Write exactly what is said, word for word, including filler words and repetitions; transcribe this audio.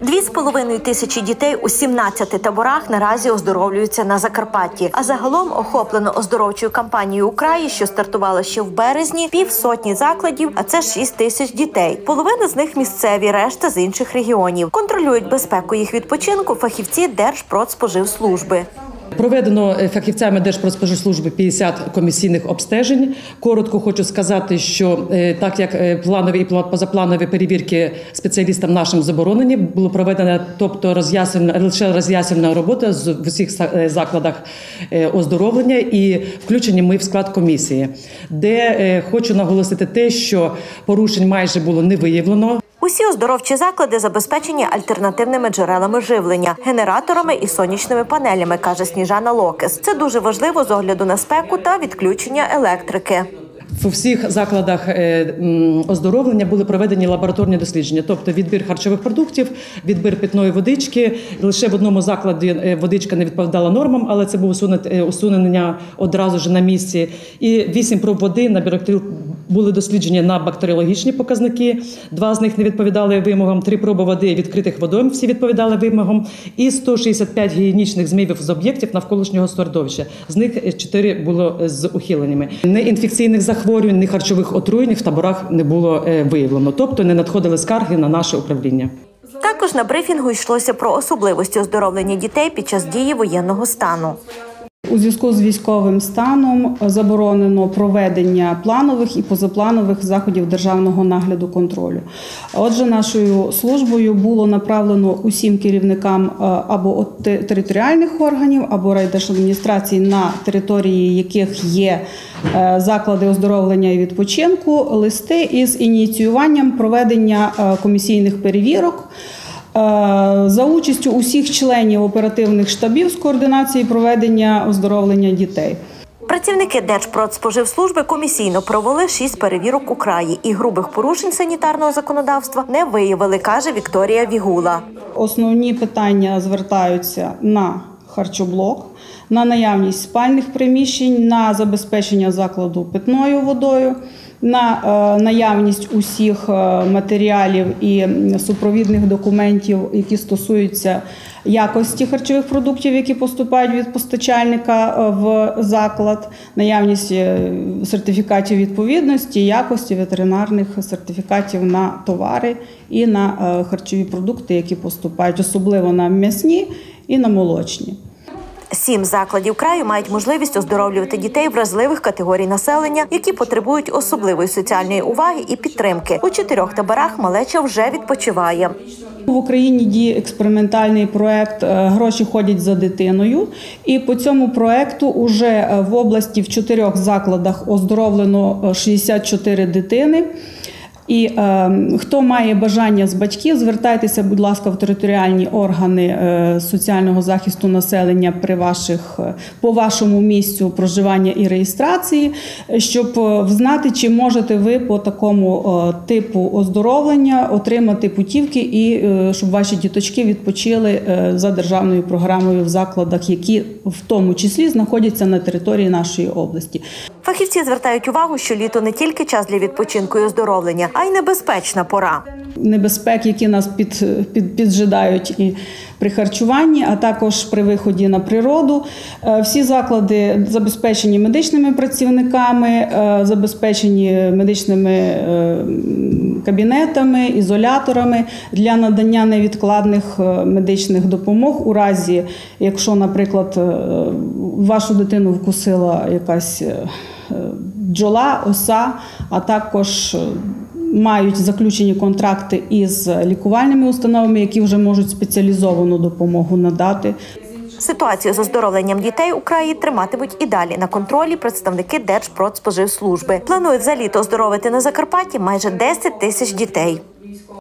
Дві з половиною тисячі дітей у сімнадцяти таборах наразі оздоровлюються на Закарпатті. А загалом охоплено оздоровчою кампанією у краї, що стартувала ще в березні, півсотні закладів, а це шість тисяч дітей. Половина з них місцеві, решта з інших регіонів. Контролюють безпеку їх відпочинку фахівці Держпродспоживслужби. Проведено фахівцями Держпродспоживслужби п'ятдесят комісійних обстежень. Коротко хочу сказати, що так як планові і позапланові перевірки спеціалістам нашим заборонені, було проведено тобто роз'яснена, лише роз'яснена робота з в усіх закладах оздоровлення і включені ми в склад комісії, де хочу наголосити те, що порушень майже було не виявлено. Усі оздоровчі заклади забезпечені альтернативними джерелами живлення – генераторами і сонячними панелями, каже Сніжана Локес. Це дуже важливо з огляду на спеку та відключення електрики. У всіх закладах оздоровлення були проведені лабораторні дослідження, тобто відбір харчових продуктів, відбір питної водички. Лише в одному закладі водичка не відповідала нормам, але це було усунення одразу ж на місці. І вісім проб води на бактеріл були досліджені на бактеріологічні показники. Два з них не відповідали вимогам, три проби води відкритих водойм всі відповідали вимогам. І сто шістдесят п'ять гігієнічних змивів з об'єктів навколишнього середовища. З них чотири було з ухиленнями. Неінфекційних захворювань, ні харчових отруєнь в таборах не було виявлено. Тобто не надходили скарги на наше управління. Також на брифінгу йшлося про особливості оздоровлення дітей під час дії воєнного стану. У зв'язку з військовим станом заборонено проведення планових і позапланових заходів державного нагляду контролю. Отже, нашою службою було направлено усім керівникам або територіальних органів, або райдержадміністрацій, на території яких є заклади оздоровлення і відпочинку, листи із ініціюванням проведення комісійних перевірок за участю усіх членів оперативних штабів з координації проведення оздоровлення дітей. Працівники Держпродспоживслужби комісійно провели шість перевірок у краї і грубих порушень санітарного законодавства не виявили, каже Вікторія Вігула. Основні питання звертаються на харчоблок, на наявність спальних приміщень, на забезпечення закладу питною водою, на наявність усіх матеріалів і супровідних документів, які стосуються якості харчових продуктів, які поступають від постачальника в заклад, наявність сертифікатів відповідності, якості, ветеринарних сертифікатів на товари і на харчові продукти, які поступають, особливо на м'ясні і на молочні. Сім закладів краю мають можливість оздоровлювати дітей вразливих категорій населення, які потребують особливої соціальної уваги і підтримки. У чотирьох таборах малеча вже відпочиває. В Україні діє експериментальний проєкт «Гроші ходять за дитиною». І по цьому проєкту вже в області в чотирьох закладах оздоровлено шістдесят чотири дитини. І е, хто має бажання з батьків, звертайтеся, будь ласка, в територіальні органи е, соціального захисту населення при ваших, по вашому місцю проживання і реєстрації, щоб знати, чи можете ви по такому е, типу оздоровлення отримати путівки і е, щоб ваші діточки відпочили е, за державною програмою в закладах, які в тому числі знаходяться на території нашої області. Фахівці звертають увагу, що літо не тільки час для відпочинку і оздоровлення, а й небезпечна пора. Небезпек, які нас під, під, піджидають і при харчуванні, а також при виході на природу. Всі заклади забезпечені медичними працівниками, забезпечені медичними кабінетами, ізоляторами для надання невідкладних медичних допомог у разі, якщо, наприклад, вашу дитину вкусила якась бджола, оса, а також мають заключені контракти із лікувальними установами, які вже можуть спеціалізовану допомогу надати. Ситуацію з оздоровленням дітей у краї триматимуть і далі на контролі представники Держпродспоживслужби. Планують за літо оздоровити на Закарпатті майже десять тисяч дітей.